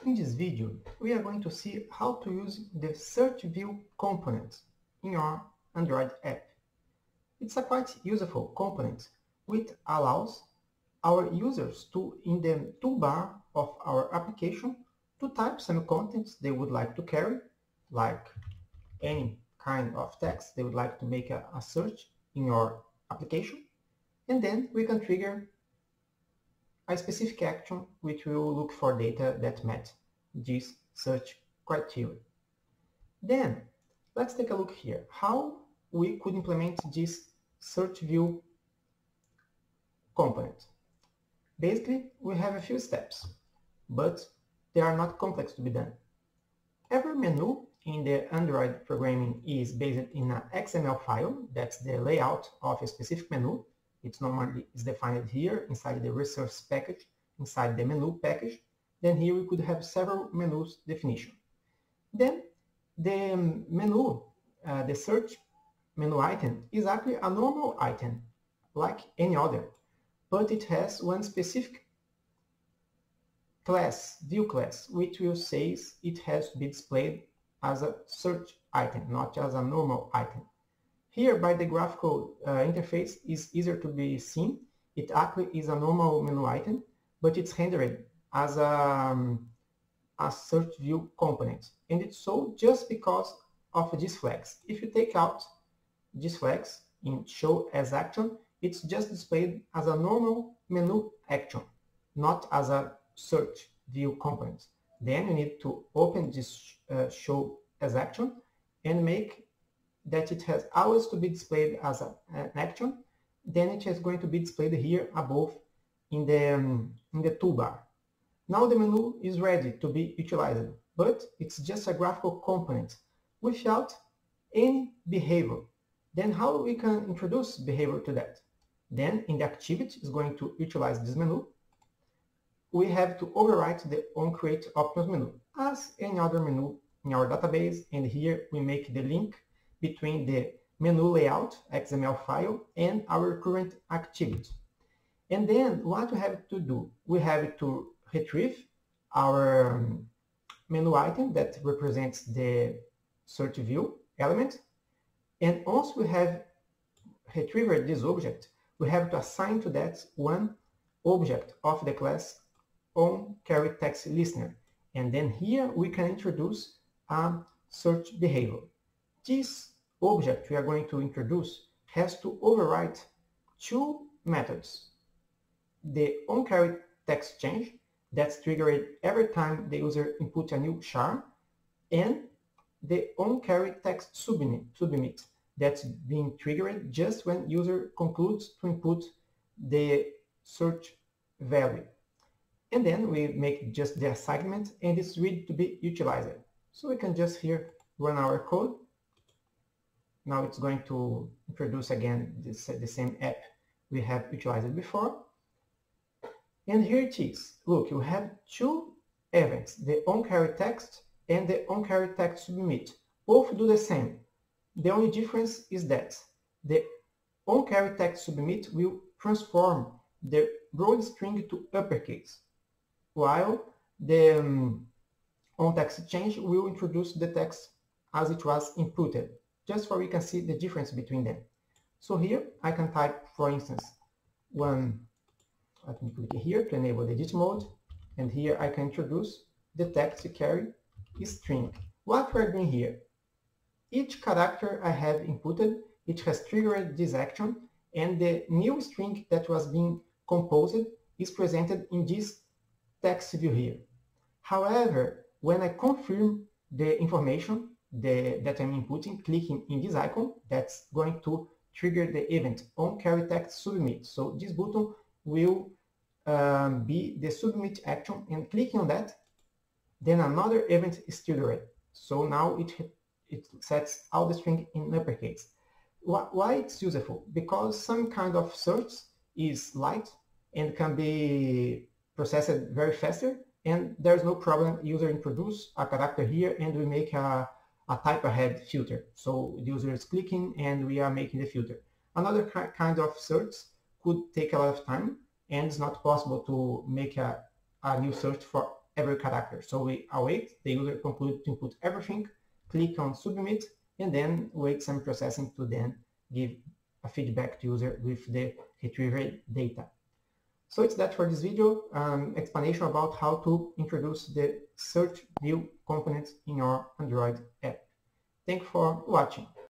In this video, we are going to see how to use the search view component in your Android app. It's a quite useful component which allows our users to, in the toolbar of our application, to type some contents they would like to carry, like any kind of text they would like to make a search in your application, and then we can trigger a specific action which will look for data that met this search criteria. Then let's take a look here how we could implement this search view component. Basically, we have a few steps, but they are not complex to be done. Every menu in the Android programming is based in an XML file. That's the layout of a specific menu. It's normally defined here inside the resource package, inside the menu package. Then here we could have several menus definition. Then the menu, the search menu item is actually a normal item like any other, but it has one specific class, view class, which will say it has to be displayed as a search item, not as a normal item. Here, by the graphical interface, is easier to be seen. It actually is a normal menu item, but it's rendered as a search view component. And it's so just because of these flags. If you take out these flags in show as action, it's just displayed as a normal menu action, not as a search view component. Then you need to open this show as action and make that it has always to be displayed as an action. Then it is going to be displayed here above in the toolbar. Now the menu is ready to be utilized, but it's just a graphical component without any behavior. Then how we can introduce behavior to that? Then in the activity is going to utilize this menu. We have to overwrite the onCreateOptions menu as any other menu in our database, and here we make the link between the menu layout XML file and our current activity. And then what we have to do? We have to retrieve our menu item that represents the search view element. And once we have retrieved this object, we have to assign to that one object of the class onCarryTextListener. And then here we can introduce a search behavior. This object we are going to introduce has to overwrite two methods. The onCarryTextChange, that's triggered every time the user inputs a new char, and the onCarryTextSubmit, that's being triggered just when user concludes to input the search value. And then we make just the assignment and it's ready to be utilized. So we can just here run our code. Now it's going to introduce again the same app we have utilized before. And here it is. Look, you have two events, the onCarryText and the onCarryTextSubmit. Both do the same. The only difference is that the onCarryTextSubmit will transform the broad string to uppercase, while the onTextChange will introduce the text as it was inputted, just so we can see the difference between them. So here I can type, for instance, let me click here to enable the edit mode, and here I can introduce the text to carry string. What we're doing here, each character I have inputted, it has triggered this action, and the new string that was being composed is presented in this text view here. However, when I confirm the information that I'm inputting, clicking in this icon, that's going to trigger the event onCarryTextSubmit. So this button will be the submit action, and clicking on that, then another event is triggered. So now it sets all the string in uppercase. Why it's useful? Because some kind of search is light and can be processed very faster, and there's no problem user introduce a character here and we make a type ahead filter. So the user is clicking and we are making the filter. Another kind of search could take a lot of time, and it's not possible to make a new search for every character. So we await the user to input everything, click on submit, and then wait some processing to then give a feedback to user with the retrieved data. So it's that for this video, explanation about how to introduce the search view components in your Android app. Thank you for watching.